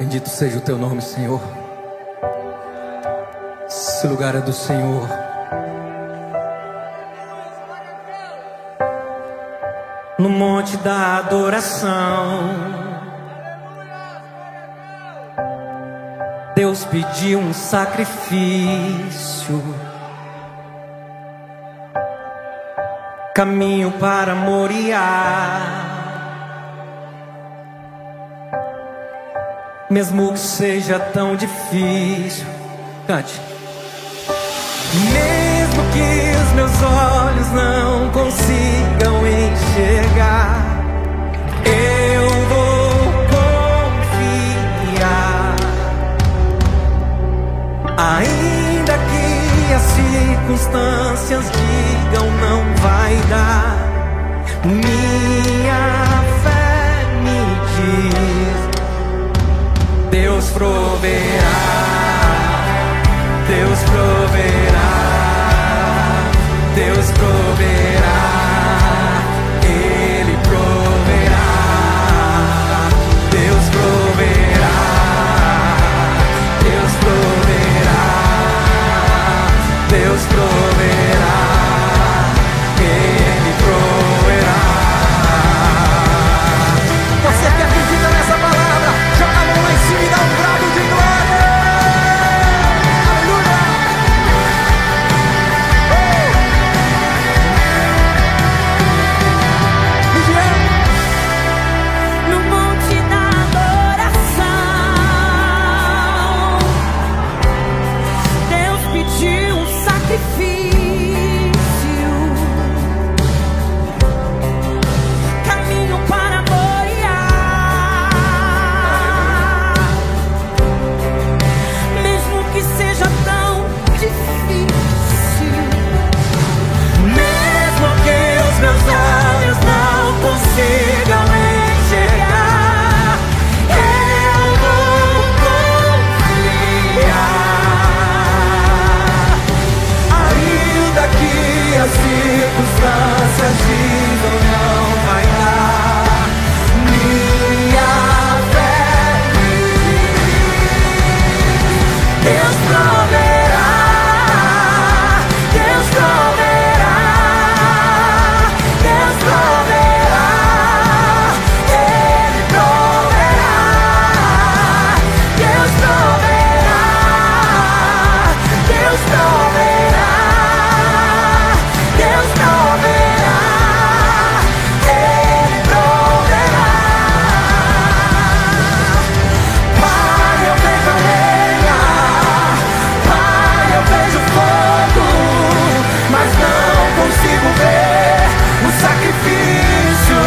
Bendito seja o teu nome, Senhor. Esse lugar é do Senhor. No monte da adoração, Deus pediu um sacrifício, caminho para Moriá. Mesmo que seja tão difícil, cante. Mesmo que os meus olhos não consigam enxergar, eu vou confiar. Ainda que as circunstâncias digam não vai dar, minha fé me diz: Deus proverá, Deus proverá, Deus proverá, Ele proverá, Deus proverá, Deus proverá, Deus proverá, Ele proverá. Você que acredita nessa palavra, joga a mão lá em cima e dá um brado de glória. Aleluia. No monte da adoração, Deus pediu um sacrifício, caminho para Moriá. Mesmo que seja tão difícil, Mesmo que os meus olhos não consigam enxergar, eu vou confiar. Ainda que as circunstâncias digam não vai dar, minha fé me diz: Deus proverá, Deus proverá, Deus proverá, Ele proverá, Deus proverá, Deus proverá, Deus proverá, Ele proverá. Pai, eu vejo a lenha, Pai, eu vejo fogo, mas não consigo ver o sacrifício.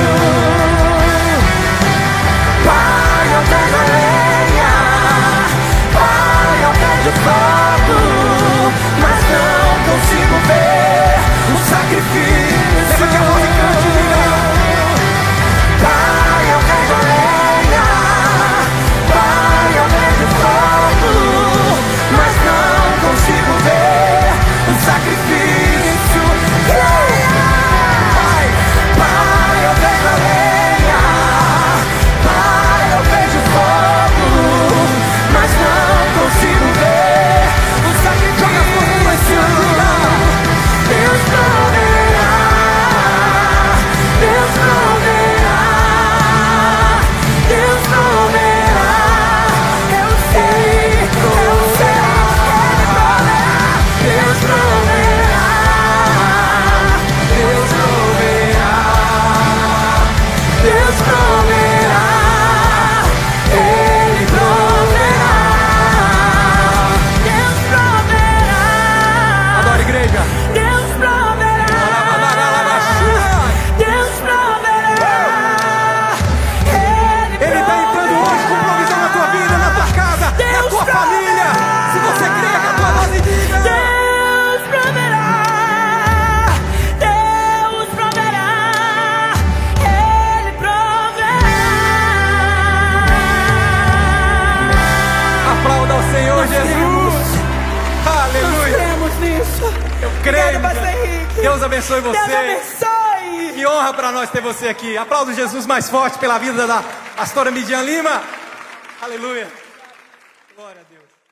Pai, eu vejo a lenha, Pai, eu vejo fogo, mas não consigo ver o sacrifício. Levante a voz e cante, diga. Pai, eu vejo a lenha, Pai, eu vejo fogo, mas não consigo ver o sacrifício. Pai, Pai, eu vejo a lenha, Pai, eu vejo fogo, mas não consigo ver o sacrifício. Joga as mãos lá em cima. Deus proverá, Deus proverá, Deus proverá. Eu sei, Deus proverá, Deus proverá, Deus proverá, Deus proverá, Ele proverá, Deus proverá, Adora, igreja. Deus proverá, Deus proverá, Ele está entrando hoje com provisão na tua vida, na tua casa, na tua família. Se você crê, com a tua voz e diga: Deus proverá, Deus proverá, Ele proverá. aplauda ao Senhor Jesus. Nós Aleluia. cremos nisso. Eu creio. Obrigado, Pastor Henrique. Deus abençoe Deus você. abençoe. Que honra para nós ter você aqui. Aplauda Jesus mais forte pela vida da pastora Midian Lima. Aleluia. Glória a Deus.